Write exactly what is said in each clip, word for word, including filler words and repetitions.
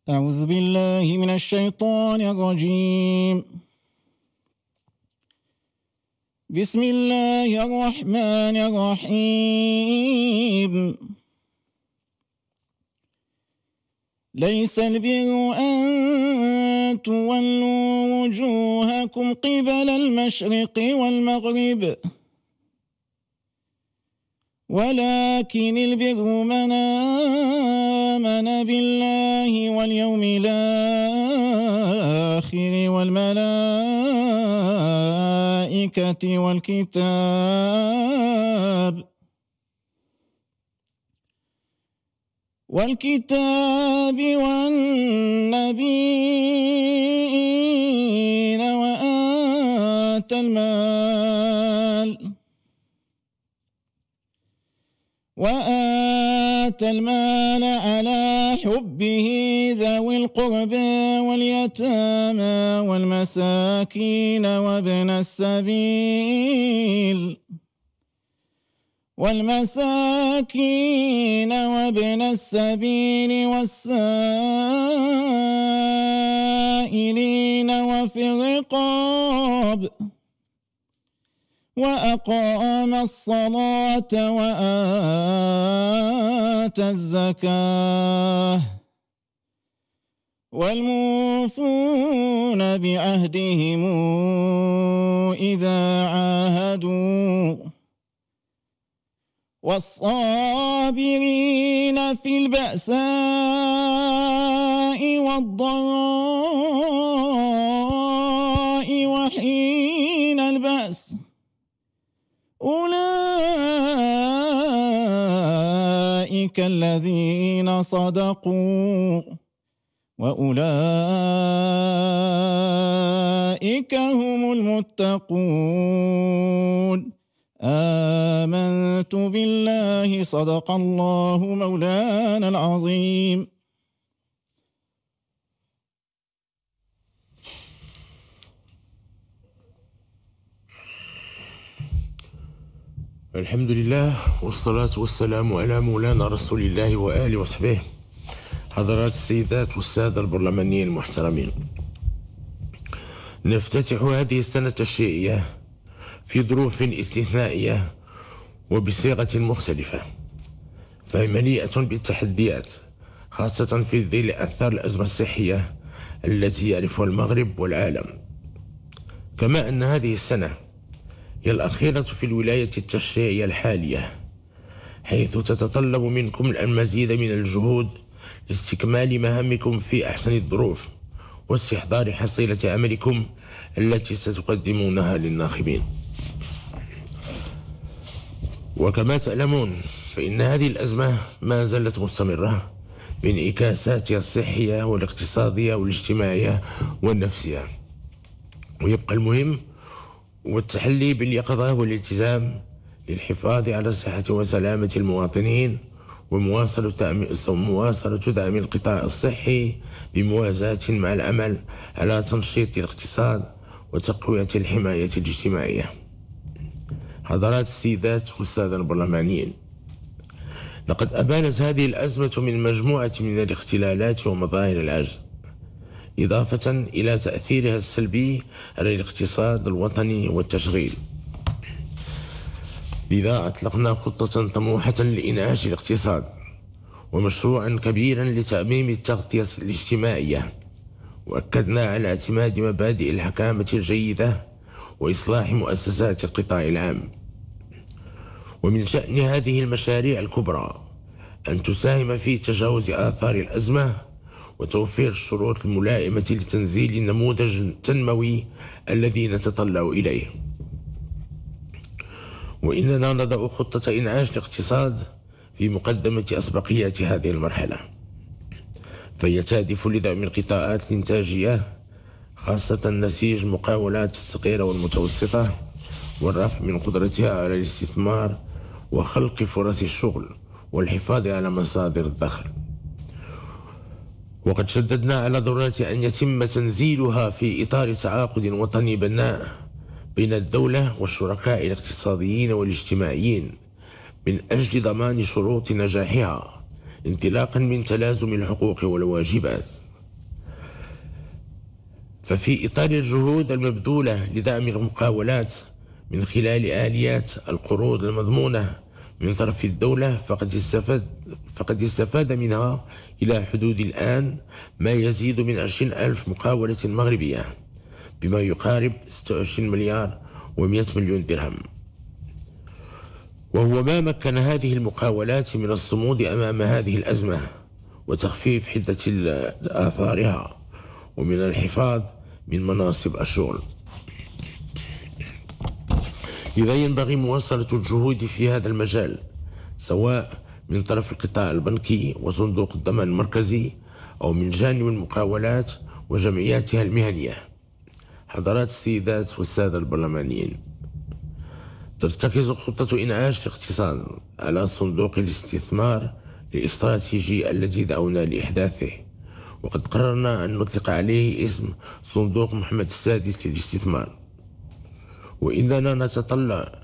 أعوذ بالله من الشيطان الرجيم. بسم الله الرحمن الرحيم. ليس البر أن تولوا وجوهكم قبل المشرق والمغرب، ولكن البر من آمن بالله واليوم الآخر والملائكة والكتاب والكتاب والنبيين وآتى المال وآتى المال على حبه ذوي القربى واليتامى والمساكين وابن السبيل والمساكين وابن السبيل والسائلين وفي الرقاب، وأقام الصلاة وآتى الزكاة، والموفون بعهدهم إذا عاهدوا، والصابرين في البأساء والضراء وحين البأس، أولئك الذين صدقوا وأولئك هم المتقون. آمنت بالله، صدق الله مولانا العظيم. الحمد لله والصلاة والسلام على مولانا رسول الله وآله وصحبه. حضرات السيدات والسادة البرلمانيين المحترمين، نفتتح هذه السنة التشريعية في ظروف استثنائية وبصيغة مختلفة، فهي مليئة بالتحديات، خاصة في ظل أثار الأزمة الصحية التي يعرفها المغرب والعالم. كما أن هذه السنة هي الأخيرة في الولاية التشريعية الحالية، حيث تتطلب منكم المزيد من الجهود لاستكمال مهامكم في أحسن الظروف واستحضار حصيلة عملكم التي ستقدمونها للناخبين. وكما تعلمون فإن هذه الأزمة ما زالت مستمرة بانعكاساتها الصحية والاقتصادية والاجتماعية والنفسية، ويبقى المهم والتحلي باليقظة والالتزام للحفاظ على صحة وسلامة المواطنين، ومواصلة دعم مواصلة دعم القطاع الصحي بموازاة مع العمل على تنشيط الاقتصاد وتقوية الحماية الاجتماعية. حضرات السيدات والسادة البرلمانيين، لقد أبانت هذه الأزمة من مجموعة من الاختلالات ومظاهر العجز، إضافة إلى تأثيرها السلبي على الاقتصاد الوطني والتشغيل. لذا أطلقنا خطة طموحة لإنعاش الاقتصاد ومشروعا كبيرا لتعميم التغطية الاجتماعية، وأكدنا على اعتماد مبادئ الحكامة الجيدة وإصلاح مؤسسات القطاع العام. ومن شأن هذه المشاريع الكبرى أن تساهم في تجاوز آثار الأزمة وتوفير الشروط الملائمة لتنزيل النموذج التنموي الذي نتطلع إليه. وإننا نضع خطة إنعاش الاقتصاد في مقدمة أسبقيات هذه المرحلة، فهي تهدف لدعم القطاعات الإنتاجية، خاصة نسيج المقاولات الصغيرة والمتوسطة، والرفع من قدرتها على الاستثمار وخلق فرص الشغل والحفاظ على مصادر الدخل. وقد شددنا على ضرورة أن يتم تنزيلها في إطار تعاقد وطني بناء بين الدولة والشركاء الاقتصاديين والاجتماعيين من أجل ضمان شروط نجاحها، انطلاقا من تلازم الحقوق والواجبات ففي إطار الجهود المبذولة لدعم المقاولات من خلال آليات القروض المضمونة من طرف الدولة، فقد استفاد فقد استفاد منها إلى حدود الآن ما يزيد من عشرين ألف مقاولة مغربية بما يقارب ستة وعشرين مليار ومئة مليون درهم، وهو ما مكن هذه المقاولات من الصمود أمام هذه الأزمة وتخفيف حدة آثارها ومن الحفاظ من مناصب الشغل. لذا ينبغي مواصلة الجهود في هذا المجال، سواء من طرف القطاع البنكي وصندوق الضمان المركزي أو من جانب المقاولات وجمعياتها المهنية. حضرات السيدات والسادة البرلمانيين، ترتكز خطة إنعاش الاقتصاد على صندوق الاستثمار الاستراتيجي الذي دعونا لإحداثه، وقد قررنا أن نطلق عليه اسم صندوق محمد السادس للاستثمار. وإننا نتطلع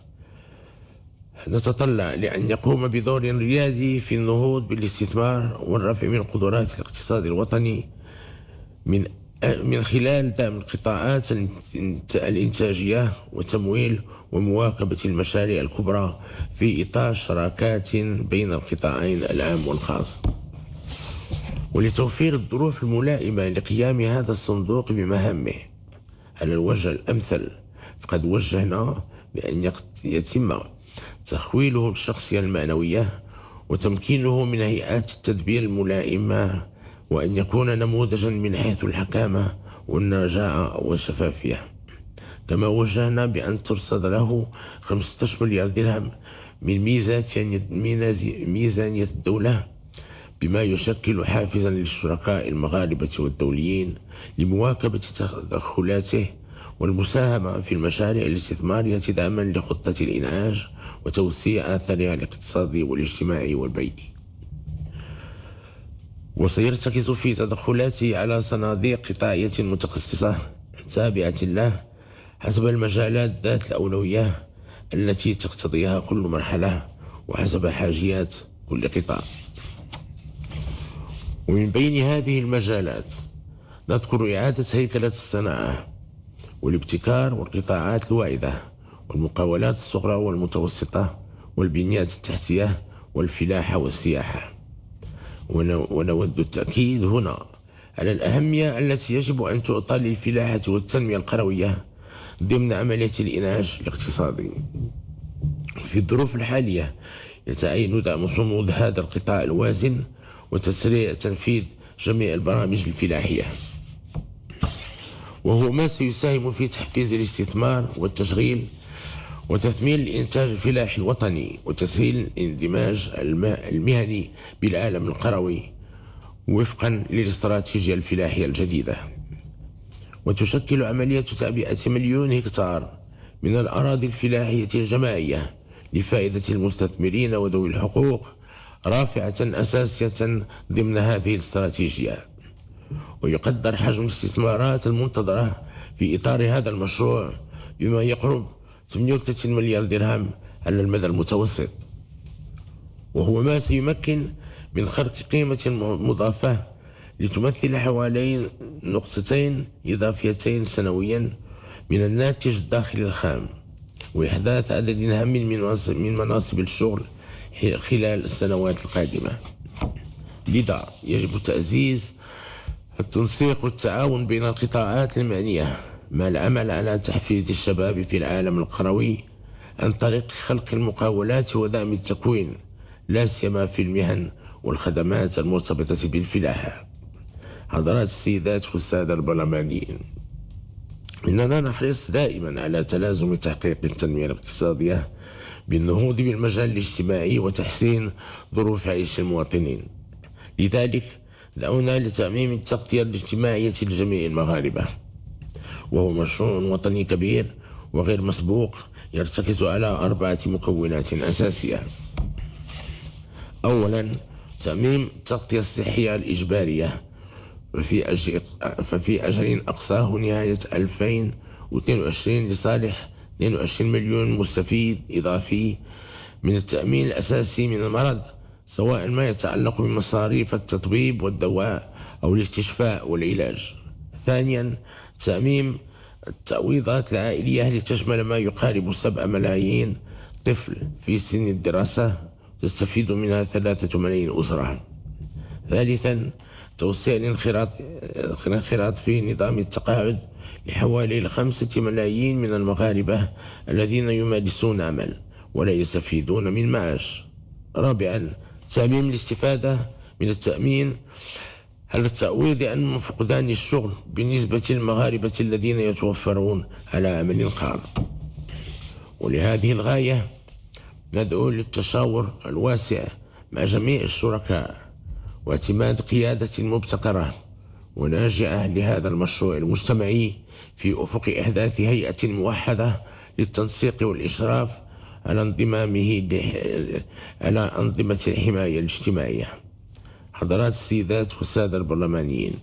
نتطلع لأن يقوم بدور ريادي في النهوض بالاستثمار والرفع من قدرات الاقتصاد الوطني من من خلال دعم القطاعات الإنتاجية وتمويل ومواكبة المشاريع الكبرى في إطار شراكات بين القطاعين العام والخاص. ولتوفير الظروف الملائمة لقيام هذا الصندوق بمهامه على الوجه الأمثل، فقد وجهنا بأن يتم تخويله الشخصية المعنوية وتمكينه من هيئات التدبير الملائمة، وأن يكون نموذجا من حيث الحكامة والنجاعة والشفافية. كما وجهنا بأن ترصد له خمسة عشر مليار درهم من ميزانية الدولة، بما يشكل حافزا للشركاء المغاربة والدوليين لمواكبة تدخلاته والمساهمة في المشاريع الاستثمارية دعما لخطة الإنعاش وتوسيع آثارها الاقتصادي والاجتماعي والبيئي. وسيرتكز في تدخلاته على صناديق قطاعية متخصصة تابعة له حسب المجالات ذات الأولوية التي تقتضيها كل مرحلة وحسب حاجيات كل قطاع. ومن بين هذه المجالات نذكر إعادة هيكلة الصناعة والابتكار والقطاعات الواعدة والمقاولات الصغرى والمتوسطة والبنيات التحتية والفلاحة والسياحة. ونود التأكيد هنا على الأهمية التي يجب أن تعطى للفلاحة والتنمية القروية ضمن عملية الإنعاش الاقتصادي. في الظروف الحالية يتعين دعم صمود هذا القطاع الوازن وتسريع تنفيذ جميع البرامج الفلاحية، وهو ما سيساهم في تحفيز الاستثمار والتشغيل وتثمين الإنتاج الفلاحي الوطني وتسهيل الاندماج المهني بالعالم القروي وفقا للاستراتيجية الفلاحية الجديدة. وتشكل عملية تعبئة مليون هكتار من الأراضي الفلاحية الجماعية لفائدة المستثمرين وذوي الحقوق رافعة أساسية ضمن هذه الاستراتيجية. ويقدر حجم الاستثمارات المنتظرة في إطار هذا المشروع بما يقرب ثمانية وثلاثين مليار درهم على المدى المتوسط، وهو ما سيمكن من خلق قيمة مضافة لتمثل حوالي نقطتين إضافيتين سنويا من الناتج الداخلي الخام، وإحداث عدد هام من مناصب الشغل خلال السنوات القادمة. لذا يجب تعزيز التنسيق والتعاون بين القطاعات المعنية مع العمل على تحفيز الشباب في العالم القروي عن طريق خلق المقاولات ودعم التكوين، لا سيما في المهن والخدمات المرتبطة بالفلاحة. حضرات السيدات والسادة البرلمانيين، إننا نحرص دائما على تلازم تحقيق التنمية الاقتصادية بالنهوض بالمجال الاجتماعي وتحسين ظروف عيش المواطنين. لذلك دعونا لتعميم التغطية الاجتماعية لجميع المغاربة، وهو مشروع وطني كبير وغير مسبوق يرتكز على أربعة مكونات أساسية. أولا، تعميم التغطية الصحية الإجبارية، ففي أجل ففي أجل أقصاه نهاية ألفين واثنين وعشرين لصالح اثنين وعشرين مليون مستفيد إضافي من التأمين الأساسي من المرض، سواء ما يتعلق بمصاريف التطبيب والدواء أو الاستشفاء والعلاج. ثانيا، تعميم التعويضات العائلية لتشمل ما يقارب سبع ملايين طفل في سن الدراسة، تستفيد منها ثلاثة ملايين أسرة. ثالثا، توسيع الانخراط الانخراط في نظام التقاعد لحوالي خمسة ملايين من المغاربة الذين يمارسون عمل ولا يستفيدون من معاش. رابعا، تعميم الاستفادة من التأمين على التعويض عن فقدان الشغل بالنسبة للمغاربة الذين يتوفرون على عمل قار. ولهذه الغاية ندعو للتشاور الواسع مع جميع الشركاء واعتماد قيادة مبتكرة وناجعة لهذا المشروع المجتمعي في أفق إحداث هيئة موحدة للتنسيق والإشراف على انضمامه على أنظمة الحماية الاجتماعية. حضرات السيدات والسادة البرلمانيين،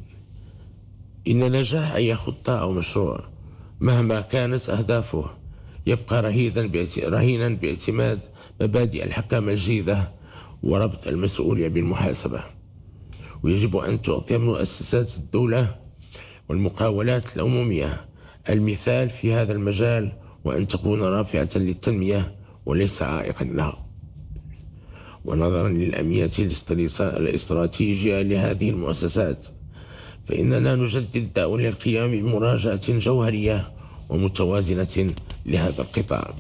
إن نجاح أي خطة أو مشروع مهما كانت أهدافه يبقى رهينا باعتماد مبادئ الحكامة الجيدة وربط المسؤولية بالمحاسبة. ويجب أن تعطي مؤسسات الدولة والمقاولات العمومية المثال في هذا المجال، وأن تكون رافعة للتنمية وليس عائقا لها. ونظرا للأهمية الاستراتيجية لهذه المؤسسات، فإننا نجدد الدعوة للقيام بمراجعة جوهرية ومتوازنة لهذا القطاع.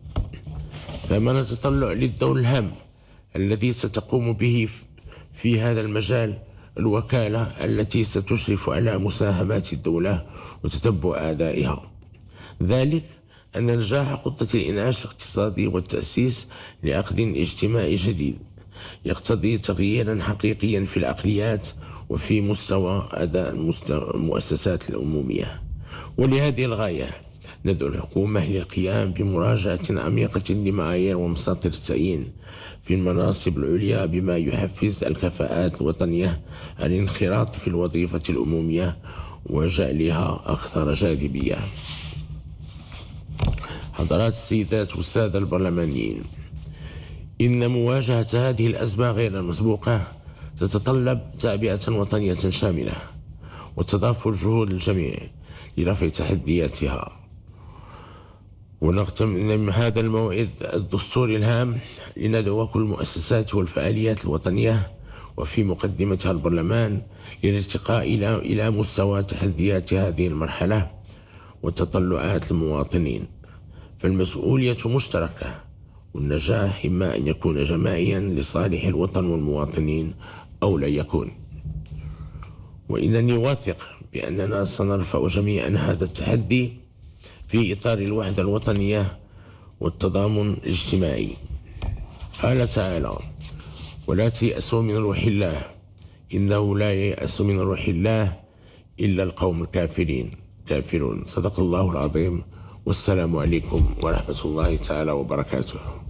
فما نتطلع للدور الهام الذي ستقوم به في هذا المجال الوكالة التي ستشرف على مساهمات الدولة وتتبع أدائها، ذلك أن نجاح خطة الإنعاش الاقتصادي والتأسيس لعقد اجتماعي جديد يقتضي تغييرا حقيقيا في العقليات وفي مستوى أداء المؤسسات العمومية. ولهذه الغاية ندعو الحكومة للقيام بمراجعة عميقة لمعايير ومساطر التعيين في المناصب العليا بما يحفز الكفاءات الوطنية على الانخراط في الوظيفة العمومية وجعلها أكثر جاذبية. حضرات السيدات والسادة البرلمانيين، إن مواجهة هذه الأزمة غير المسبوقة تتطلب تعبئة وطنية شاملة وتضافر جهود الجميع لرفع تحدياتها. ونغتنم هذا الموعد الدستوري الهام لندعو كل المؤسسات والفعاليات الوطنية وفي مقدمتها البرلمان للارتقاء إلى إلى مستوى تحديات هذه المرحلة وتطلعات المواطنين، فالمسؤولية مشتركة، والنجاح إما أن يكون جماعيا لصالح الوطن والمواطنين أو لا يكون. وإنني واثق بأننا سنرفع جميعا هذا التحدي في إطار الوحدة الوطنية والتضامن الاجتماعي. قال تعالى: ولا تيأسوا من روح الله إنه لا ييأس من روح الله إلا القوم الكافرين كافرون. صدق الله العظيم، والسلام عليكم ورحمة الله تعالى وبركاته.